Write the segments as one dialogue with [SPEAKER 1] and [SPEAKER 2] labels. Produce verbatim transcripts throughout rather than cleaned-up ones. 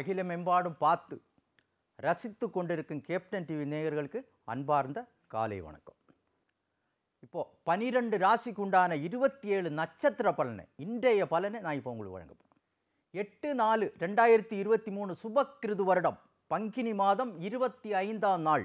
[SPEAKER 1] அகிலமெம்பாடும் பார்த்து ரசித்து கொண்டிருக்கும் கேப்டன் டிவி நேயர்களுக்கு அன்பார்ந்த காலை வணக்கம். இப்போது பனிரெண்டு ராசிக்கு உண்டான இருபத்தி ஏழு நட்சத்திர பலனை இன்றைய பலனை நான் இப்போ உங்களுக்கு வழங்க போகிறேன். எட்டு நாலு ரெண்டாயிரத்தி இருபத்தி மூணு சுபக்கிருது வருடம் பங்கினி மாதம் இருபத்தி ஐந்தாம் நாள்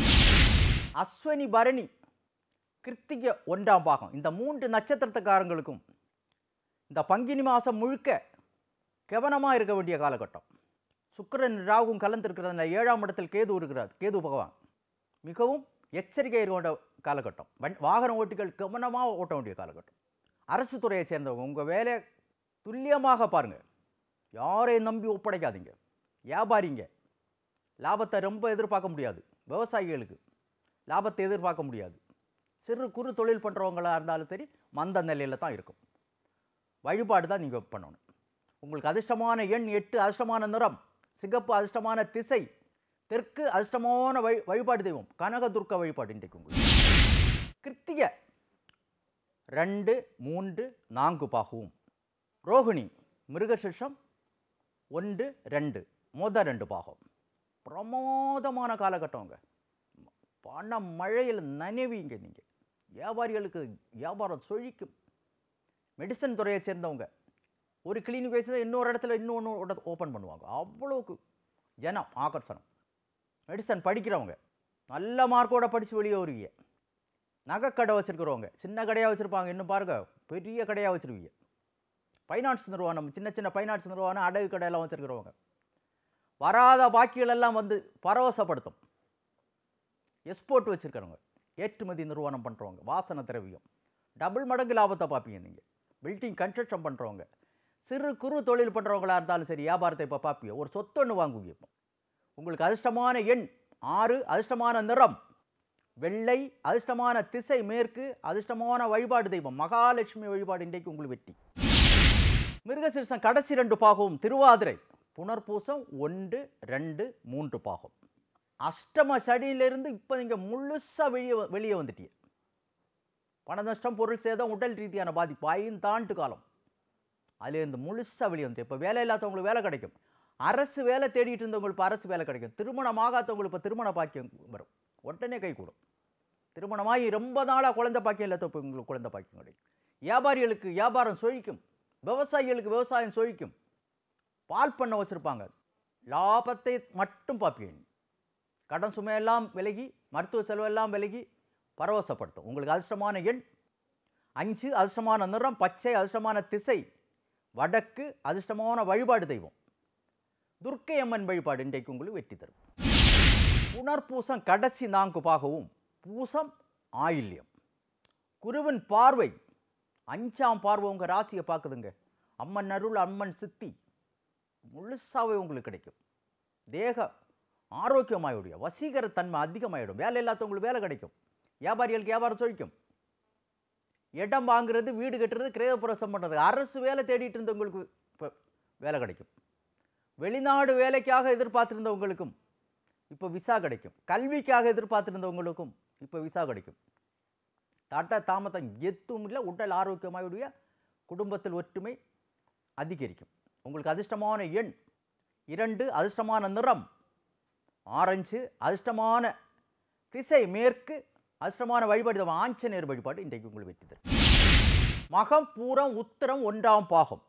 [SPEAKER 1] அஸ்வினி பரணி கிருத்திகை ஒன்றாம் பாகம். இந்த மூன்று நட்சத்திரத்துக்காரங்களுக்கும் இந்த பங்கினி மாதம் முழுக்க கவனமாக இருக்க வேண்டிய காலகட்டம். சுக்கிரன் ராகும் கலந்திருக்கிறதுனால ஏழாம் இடத்தில் கேது இருக்கிறார். கேது பகவான் மிகவும் எச்சரிக்கை இருக்க வேண்டிய காலகட்டம். வாகன ஓட்டிகள் கவனமாக ஓட்ட வேண்டிய காலகட்டம். அரசு துறையை சேர்ந்தவங்க உங்கள் வேலையை துல்லியமாக பாருங்கள். யாரையும் நம்பி ஒப்படைக்காதீங்க. வியாபாரிங்க லாபத்தை ரொம்ப எதிர்பார்க்க முடியாது. விவசாயிகளுக்கு லாபத்தை எதிர்பார்க்க முடியாது. சிறு குறு தொழில் பண்ணுறவங்களாக இருந்தாலும் சரி மந்த நிலையில் தான் இருக்கும். வழிபாடு தான் நீங்கள் பண்ணணும். உங்களுக்கு அதிர்ஷ்டமான எண் எட்டு, அதிர்ஷ்டமான நிறம் சிகப்பு, அதிர்ஷ்டமான திசை தெற்கு, அதிர்ஷ்டமான வழி வழிபாடு தெய்வம் கனகதுர்க்க வழிபாடு. இன்றைக்கு உங்களுக்கு கிருத்திகை ரெண்டு மூன்று நான்கு பாகவும், ரோகிணி மிருகசிஷம் ஒன்று ரெண்டு மொத ரெண்டு பாகம். பிரமோதமான காலகட்டங்க. பண மழையில் நனைவீங்க. நீங்கள் வியாபாரிகளுக்கு வியாபாரம் சொழிக்கும். மெடிசன் துறையை சேர்ந்தவங்க ஒரு கிளினிக் வச்சு இன்னொரு இடத்துல இன்னொன்று ஓப்பன் பண்ணுவாங்க. அவ்வளோக்கு ஜனம் ஆகர்ஷணம். மெடிசன் படிக்கிறவங்க நல்ல மார்க்கோட படித்து வெளியே வருவீங்க. நகைக்கடை வச்சுருக்கிறவங்க சின்ன கடையாக வச்சுருப்பாங்க, இன்னும் பாருங்கள் பெரிய கடையாக வச்சுருவீங்க. ஃபைனான்ஸ் நிறுவனம் சின்ன சின்ன ஃபைனான்ஸ் நிறுவனம் அடகு கடையெல்லாம் வச்சுருக்கிறவங்க வராத பாக்கிகளெல்லாம் வந்து பரவசப்படுத்தும். எக்ஸ்போர்ட் வச்சுருக்கிறவங்க ஏற்றுமதி நிறுவனம் பண்ணுறவங்க வாசனை திரவியம் டபுள் மடங்கு லாபத்தை பார்ப்பீங்க. நீங்கள் பில்டிங் கன்ஸ்ட்ரக்ஷன் பண்ணுறவங்க சிறு குறு தொழில் பண்ணுறவங்களா இருந்தாலும் சரி வியாபாரத்தை இப்போ பார்ப்பீங்க. ஒரு சொத்து ஒன்று வாங்குவீங்க. இப்போ உங்களுக்கு அதிர்ஷ்டமான எண் ஆறு, அதிர்ஷ்டமான நிறம் வெள்ளை, அதிர்ஷ்டமான திசை மேற்கு, அதிர்ஷ்டமான வழிபாடு தெய்வம் மகாலட்சுமி வழிபாடு. இன்றைக்கு உங்களுக்கு வெற்றி. மிருகசீரிஷம் கடைசி ரெண்டு பாகம், திருவாதிரை புனர்பூசம் ஒன்று ரெண்டு மூன்று பாகம். அஷ்டம சடியிலிருந்து இப்போ நீங்கள் முழுசாக வெளியே வெளியே வந்துட்டீங்க. பண நஷ்டம், பொருள் சேதம், உடல் ரீதியான பாதிப்பு ஐந்தாண்டு காலம் அதுலேருந்து முழுசாக வெளியே வந்துட்டு இப்போ வேலை இல்லாதவங்களுக்கு வேலை கிடைக்கும். அரசு வேலை தேடிட்டு இருந்தவங்களுக்கு இப்போ அரசு வேலை கிடைக்கும். திருமணம் ஆகாதவங்களுக்கு இப்போ திருமண பாக்கியம் வரும். உடனே கை கூடும். திருமணமாகி ரொம்ப நாளாக குழந்தை பாக்கியம் இல்லாத இப்போ உங்களுக்கு குழந்தை பாக்கியம் கிடைக்கும். வியாபாரிகளுக்கு வியாபாரம் சொழிக்கும். விவசாயிகளுக்கு விவசாயம் சொழிக்கும். பால் பண்ண வச்சுருப்பாங்க. லாபத்தை மட்டும் பார்ப்பீங்க. கடன் சுமையெல்லாம் விலகி மருத்துவ செலவெல்லாம் விலகி பரவசப்படுத்தும். உங்களுக்கு அதிர்ஷ்டமான எண் அஞ்சு, அதிர்ஷ்டமான நிறம் பச்சை, அதிர்ஷ்டமான திசை வடக்கு, அதிர்ஷ்டமான வழிபாடு தெய்வம் துர்க்கை அம்மன் வழிபாடு. இன்றைக்கு உங்களுக்கு வெற்றி தரும். புனர்பூசம் கடைசி நான்கு பாகவும், பூசம் ஆயில்யம். குருவின் பார்வை அஞ்சாம் பார்வை உங்கள் ராசியை பார்க்குதுங்க. அம்மன் அருள், அம்மன் சித்தி முழுசாவே உங்களுக்கு கிடைக்கும். தேக ஆரோக்கியமாயிடும். வசீகரத்தன்மை அதிகமாகிடும். வேலை இல்லாதவங்களுக்கு வேலை கிடைக்கும். வியாபாரிகளுக்கு வியாபாரம் சொழிக்கும். இடம் வாங்குறது, வீடு கட்டுறது, கிரயப்பிரவேசம் பண்ணுறது, அரசு வேலை தேடிட்டு இருந்தவங்களுக்கு இப்போ வேலை கிடைக்கும். வெளிநாடு வேலைக்காக எதிர்பார்த்துருந்தவங்களுக்கும் இப்போ விசா கிடைக்கும். கல்விக்காக எதிர்பார்த்துருந்தவங்களுக்கும் இப்போ விசா கிடைக்கும். தட்ட தாமதம் எத்தும் இல்லை. உடல் ஆரோக்கியமாயுடைய குடும்பத்தில் ஒற்றுமை அதிகரிக்கும். உங்களுக்கு அதிர்ஷ்டமான எண் இரண்டு, அதிர்ஷ்டமான நிறம் ஆரஞ்சு, அதிர்ஷ்டமான திசை மேற்கு, அதிர்ஷ்டமான வழிபாடு ஆஞ்சநேயர் வழிபாடு. இன்றைக்கு உங்களுக்கு வெற்றி தரும். மகம் பூரம் உத்திரம் ஒன்றாம் பாகம்.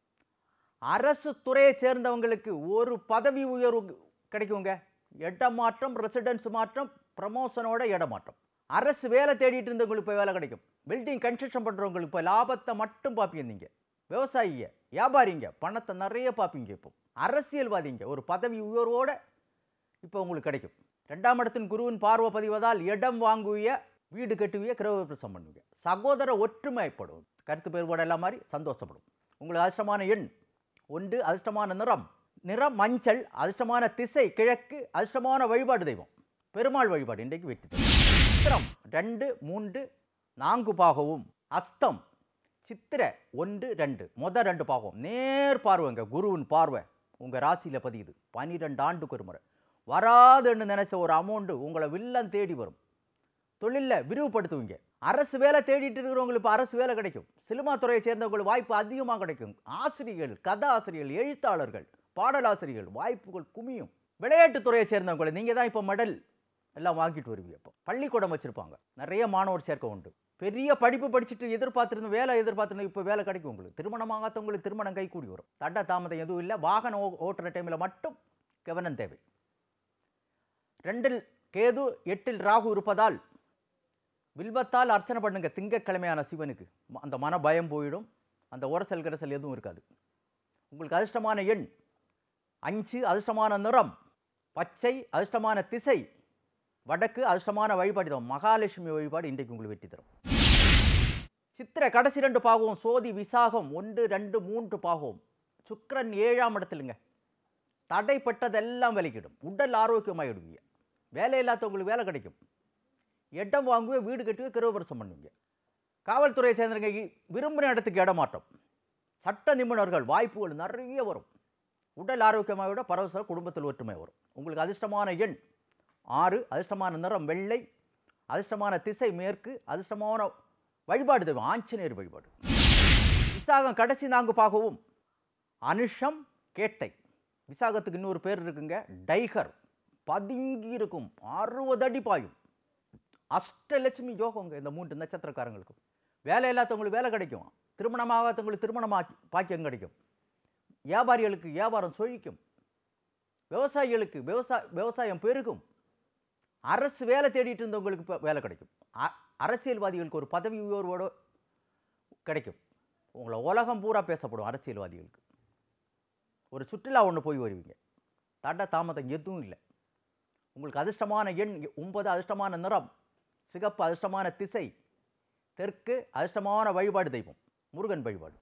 [SPEAKER 1] அரசு துறையை சேர்ந்தவங்களுக்கு ஒரு பதவி உயர்வு கிடைக்குங்க. இடமாற்றம், ரெசிடென்ஸ் மாற்றம், ப்ரமோஷனோட இடமாற்றம். அரசு வேலை தேடிட்டு இருந்தவங்களுக்கு இப்போ வேலை கிடைக்கும். பில்டிங் கன்ஸ்ட்ரக்ஷன் பண்ணுறவங்களுக்கு இப்போ லாபத்தை மட்டும் பார்ப்பீங்க. நீங்கள் விவசாயிங்க வியாபாரிங்க பணத்தை நிறைய பார்ப்பீங்க. இப்போ அரசியல்வாதிங்க ஒரு பதவி உயர்வோட இப்போ உங்களுக்கு கிடைக்கும். ரெண்டாம் இடத்தின் குருவின் பார்வை பதிவதால் இடம் வாங்குவிய, வீடு கட்டுவிய, கிரகப்பிரவேசம் பண்ணுவீங்க. சகோதர ஒற்றுமைப்படும். கருத்து வேறுபாடு எல்லாம் மாதிரி சந்தோஷப்படும். உங்களுக்கு அதிர்ஷ்டமான எண் ஒன்று, அதிர்ஷ்டமான நிறம் நிறம் மஞ்சள், அதிர்ஷ்டமான திசை கிழக்கு, அதிர்ஷ்டமான வழிபாடு தெய்வம் பெருமாள் வழிபாடு. இன்றைக்கு வெற்றி தரும். சித்திரம் ரெண்டு மூன்று நான்கு பாகவும், அஸ்தம் சித்திரை ஒன்று ரெண்டு மொத ரெண்டு பாகம். நேர் பார்வைங்க. குருவின் பார்வை உங்கள் ராசியில் பதியுது. பன்னிரெண்டு ஆண்டுக்கு ஒரு முறை வராதுன்னு நினைச்ச ஒரு அமௌண்ட்டு உங்களை வில்லன் தேடி வரும். தொழிலில் விரிவுபடுத்துவீங்க. அரசு வேலை தேடிட்டு இருக்கிறவங்களுக்கு இப்போ அரசு வேலை கிடைக்கும். சினிமா துறையை சேர்ந்தவங்களுக்கு வாய்ப்பு அதிகமாக கிடைக்கும். ஆசிரியர்கள், கதை ஆசிரியர்கள், எழுத்தாளர்கள், பாடலாசிரியர்கள் வாய்ப்புகள் குமியும். விளையாட்டுத்துறையை சேர்ந்தவங்களை நீங்கள் தான் இப்போ மெடல் எல்லாம் வாங்கிட்டு வருவீங்க. இப்போ பள்ளிக்கூடம் வச்சுருப்பாங்க, நிறைய மாணவர் சேர்க்கை உண்டு. பெரிய படிப்பு படிச்சுட்டு எதிர்பார்த்துருந்த வேலை எதிர்பார்த்துருந்தோம், இப்போ வேலை கிடைக்கும். உங்களுக்கு திருமணமாகாதவங்களுக்கு திருமணம் கை கூடி வரும். தட்ட தாமதம் எதுவும் இல்லை. வாகனம் ஓ ஓட்டுற டைமில் மட்டும் கவனம் தேவை. ரெண்டில் கேது, எட்டில் ராகு இருப்பதால் வில்வத்தால் அர்ச்சனை பண்ணுங்க திங்கக்கிழமையான சிவனுக்கு. அந்த மன பயம் போயிடும், அந்த உரசல் கரசல் எதுவும் இருக்காது. உங்களுக்கு அதிர்ஷ்டமான எண் அஞ்சு, அதிர்ஷ்டமான நிறம் பச்சை, அதிர்ஷ்டமான திசை வடக்கு, அதிர்ஷ்டமான வழிபாடு தான் மகாலட்சுமி வழிபாடு இன்றைக்கு உங்களுக்கு வெற்றி தரும். சித்திரை கடைசி ரெண்டு பாகவும், சோதி விசாகம் ஒன்று ரெண்டு மூன்று பாகவும். சுக்கிரன் ஏழாம் இடத்துலங்க. தடைப்பட்டதெல்லாம் விலகிடும். உடல் ஆரோக்கியமாகிடுவீங்க. வேலை இல்லாதவங்களுக்கு வேலை கிடைக்கும். இடம் வாங்குவே, வீடு கட்டுவே, கிரகப்பிரவேசம் பண்ணுவீங்க. காவல்துறையை சேர்ந்தவங்க விரும்பின இடத்துக்கு இடமாற்றம். சட்ட நிபுணர்கள் வாய்ப்புகள் நிறைய வரும். உடல் ஆரோக்கியமாக விட பரவச குடும்பத்தில் ஒற்றுமை வரும். உங்களுக்கு அதிர்ஷ்டமான எண் ஆறு, அதிர்ஷ்டமான நிறம் வெள்ளை, அதிர்ஷ்டமான திசை மேற்கு, அதிர்ஷ்டமான வழிபாடு தெய்வம் ஆஞ்சநேயர் வழிபாடு. விசாகம் கடைசி நான்கு பாகவும், அனுஷம் கேட்டை. விசாகத்துக்கு இன்னொரு பேர் இருக்குங்க, டைகர். பதுங்கி இருக்கும், அறுபது அடி பாயும். அஷ்டலட்சுமி யோகங்க இந்த மூன்று நட்சத்திரக்காரங்களுக்கும். வேலை இல்லாதவங்களுக்கு வேலை கிடைக்கும். திருமணமாகாதவங்களுக்கு திருமணமா பாக்கியம் கிடைக்கும். வியாபாரிகளுக்கு வியாபாரம் செழிக்கும். விவசாயிகளுக்கு விவசாய விவசாயம் பெருகும். அரசு வேலை தேடிட்டு இருந்தவங்களுக்கு இப்போ வேலை கிடைக்கும். அரசியல்வாதிகளுக்கு ஒரு பதவி உயர்வோடு கிடைக்கும். உங்களை உலகம் பூரா பேசப்படும். அரசியல்வாதிகளுக்கு ஒரு சுற்றுலா ஒன்று போய் வருவீங்க. தட தாமதம் எதுவும் இல்லை. உங்களுக்கு அதிர்ஷ்டமான எண் ஒன்பது, அதிர்ஷ்டமான நிறம் சிகப்பு, அதிர்ஷ்டமான திசை தெற்கு, அதிர்ஷ்டமான வழிபாடு தெய்வம் முருகன் வழிபாடு.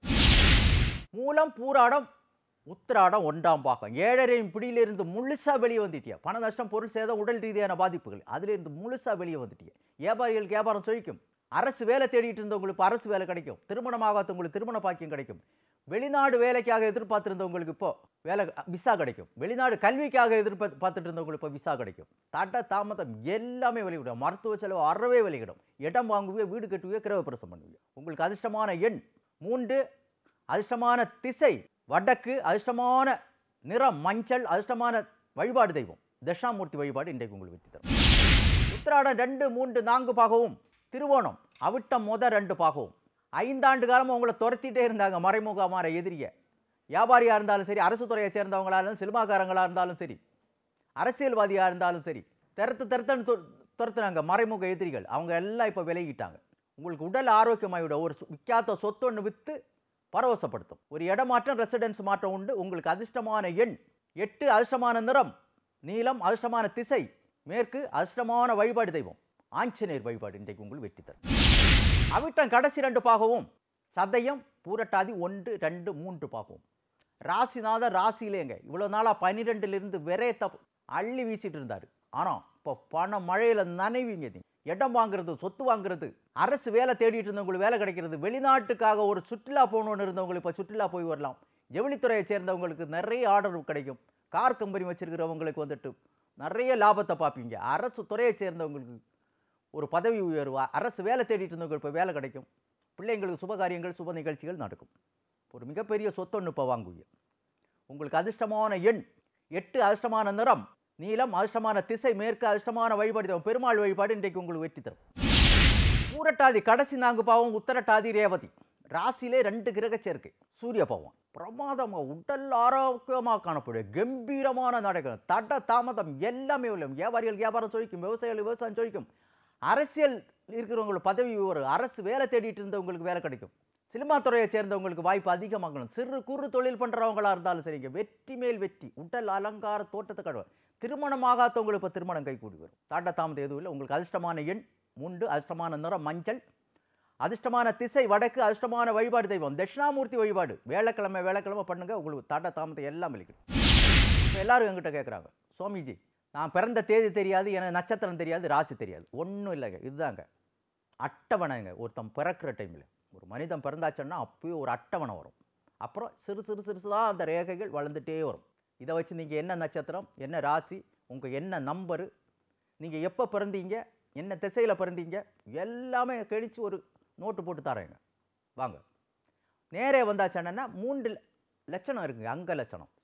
[SPEAKER 1] மூலம் பூராடம் உத்திராடம் ஒன்றாம் பாகம். ஏழரையும் பிடியிலிருந்து முழுசாக வெளியே வந்துட்டியா. பண நஷ்டம், பொருள் சேதம், உடல் ரீதியான பாதிப்புகள், அதிலிருந்து முழுசாக வெளியே வந்துட்டியா. வியாபாரிகளுக்கு வியாபாரம் செழிக்கும். அரசு வேலை தேடிட்டு இருந்தவங்களுக்கு இப்போ அரசு வேலை கிடைக்கும். திருமணமாகாதவங்களுக்கு திருமண பாக்கியம் கிடைக்கும். வெளிநாடு வேலைக்காக எதிர்பார்த்துருந்தவங்களுக்கு இப்போ வேலை விசா கிடைக்கும். வெளிநாடு கல்விக்காக எதிர்பார்த்து பார்த்துட்டு இருந்தவங்களுக்கு இப்போ விசா கிடைக்கும். தட்ட தாமதம் எல்லாமே வெளியிடும். மருத்துவ செலவு அறவே வெளியிடும். இடம் வாங்குவே, வீடு கட்டுவே, கிரகப்பிரவேசம் பண்ணுவீங்க. உங்களுக்கு அதிர்ஷ்டமான எண் மூன்று, அதிர்ஷ்டமான திசை வடக்கு, அதிர்ஷ்டமான நிறம் மஞ்சள், அதிர்ஷ்டமான வழிபாடு தெய்வம் தட்சாமூர்த்தி வழிபாடு இன்றைக்கு உங்களுக்கு வெற்றி தரும். உத்திராடம் ரெண்டு மூன்று நான்கு பாகவும், திருவோணம் அவிட்டம் முத ரெண்டு பாகவும். ஐந்தாண்டு காலமாக உங்களை துரத்திட்டே இருந்தாங்க மறைமுகமான எதிரியை. வியாபாரியாக இருந்தாலும் சரி, அரசு துறையை சேர்ந்தவங்களாக இருந்தாலும், சினிமாக்காரங்களாக இருந்தாலும் சரி, அரசியல்வாதியாக இருந்தாலும் சரி, திறத்து திறத்தன்னு துரத்துனாங்க மறைமுக எதிரிகள். அவங்க எல்லாம் இப்போ விலகிட்டாங்க. உங்களுக்கு உடல் ஆரோக்கியமாகிவிட ஒரு விற்காத சொத்தொன்று விற்று பரவசப்படுத்தும். ஒரு இடமாற்றம், ரெசிடென்ஸ் மாற்றம் உண்டு. உங்களுக்கு அதிர்ஷ்டமான எண் எட்டு, அதிர்ஷ்டமான நிறம் நீலம், அதிர்ஷ்டமான திசை மேற்கு, அதிர்ஷ்டமான வழிபாடு தெய்வம் ஆஞ்சநேயர் வழிபாடு இன்றைக்கு உங்களுக்கு வெற்றி தரும். அவிட்டம் கடைசி ரெண்டு பாகவும், சதயம் பூரட்டாதி ஒன்று ரெண்டு மூன்று பாகவும். ராசிநாதர் ராசியிலேங்க இவ்வளோ நாளாக பன்னிரெண்டுலேருந்து விரைத்த அள்ளி வீசிட்டு இருந்தார். ஆனால் இப்போ பண மழையில் நனைவீங்க. நீ இடம் வாங்குறது, சொத்து வாங்குறது, அரசு வேலை தேடிட்டு இருந்தவங்களுக்கு வேலை கிடைக்கிறது, வெளிநாட்டுக்காக ஒரு சுற்றுலா போகணுன்னு இருந்தவங்களுக்கு இப்போ சுற்றுலா போய் வரலாம். ஜவுளித்துறையை சேர்ந்தவங்களுக்கு நிறைய ஆர்டர் கிடைக்கும். கார் கம்பெனி வச்சிருக்கிறவங்களுக்கு வந்துட்டு நிறைய லாபத்தை பார்ப்பீங்க. அரசு துறையை சேர்ந்தவங்களுக்கு ஒரு பதவி உயர்வு, அரசு வேலை தேடிட்டு இருந்தவங்களுக்கு இப்போ வேலை கிடைக்கும். பிள்ளைங்களுக்கு சுபகாரியங்கள், சுப நிகழ்ச்சிகள் நடக்கும். ஒரு மிகப்பெரிய சொத்தொன்று இப்போ வாங்குவீங்க. உங்களுக்கு அதிர்ஷ்டமான எண் எட்டு, அதிர்ஷ்டமான நிறம் நீலம், அதிர்ஷ்டமான திசை மேற்கு, அதிர்ஷ்டமான வழிபாடு பெருமாள் வழிபாடு இன்றைக்கு உங்களுக்கு வெற்றி தரும். பூரட்டாதி கடைசி நான்கு பாவம், உத்தரட்டாதி ரேவதி. ராசியிலே ரெண்டு கிரக சேர்க்கை. சூரிய பகவான் பிரமாதமாக உடல் ஆரோக்கியமாக காணப்படும். கம்பீரமான நடைகள், தட தாமதம் எல்லாமே உள்ள. வியாபாரிகள் வியாபாரம் செழிக்கும், விவசாயிகள் விவசாயம் செழிக்கும். அரசியல் இருக்கிறவங்களுக்கு பதவி வரும். அரசு வேலை தேடிட்டு இருந்தவங்களுக்கு வேலை கிடைக்கும். சினிமா துறையை சேர்ந்தவங்களுக்கு வாய்ப்பு அதிகமாகணும். சிறு குறு தொழில் பண்ணுறவங்களா இருந்தாலும் சரிங்க, வெற்றி மேல் வெற்றி. உடல் அலங்கார தோட்டத்தை கடுவார். திருமணமாகாதவங்களுக்கு இப்போ திருமணம் கை கூடி வரும். தாண்ட தாமதம் எதுவும் இல்லை. உங்களுக்கு அதிர்ஷ்டமான எண் மூன்று, அதிர்ஷ்டமான நிறம் மஞ்சள், அதிர்ஷ்டமான திசை வடக்கு, அதிர்ஷ்டமான வழிபாடு தெய்வம் தட்சிணாமூர்த்தி வழிபாடு. வேலைக்கிழமை வேலைக்கிழமை பண்ணுங்க, உங்களுக்கு தாண்ட தாமதம் எல்லாம் வெளிக்கிடும். இப்போ எல்லாரும் என்கிட்ட கேட்குறாங்க, சுவாமிஜி நான் பிறந்த தேதி தெரியாது, எனக்கு நட்சத்திரம் தெரியாது, ராசி தெரியாது. ஒன்றும் இல்லைங்க, இதுதாங்க அட்டவணைங்க. ஒருத்தன் பிறக்கிற டைமில் ஒரு மனிதன் பிறந்தாச்சுன்னா அப்போயே ஒரு அட்டவணை வரும். அப்புறம் சிறு சிறு சிறுசுதான் அந்த ரேகைகள் வளர்ந்துட்டே வரும். இதை வச்சு நீங்கள் என்ன நட்சத்திரம், என்ன ராசி, உங்கள் என்ன நம்பரு, நீங்கள் எப்போ பிறந்தீங்க, என்ன திசையில் பிறந்தீங்க, எல்லாமே கழித்து ஒரு நோட்டு போட்டு தரேங்க. வாங்க நேரே வந்தாச்சுன்னா மூன்று லட்சணம் இருக்குங்க. அங்க லட்சணம்,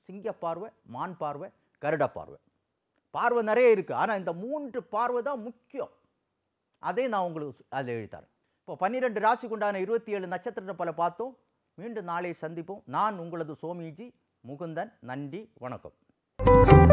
[SPEAKER 1] சிங்க பார்வை, மான் பார்வை, கருட பார்வை. பார்வை நிறைய இருக்குது, ஆனால் இந்த மூன்று பார்வை தான் முக்கியம். அதே நான் உங்களுக்கு அதில் எழுதித்தரேன். இப்போ பன்னிரெண்டு ராசிக்கு உண்டான இருபத்தி ஏழு நட்சத்திர பல பார்த்தோம். மீண்டும் நாளை சந்திப்போம். நான் உங்களது சோமிஜி முகுந்தன். நன்றி, வணக்கம்.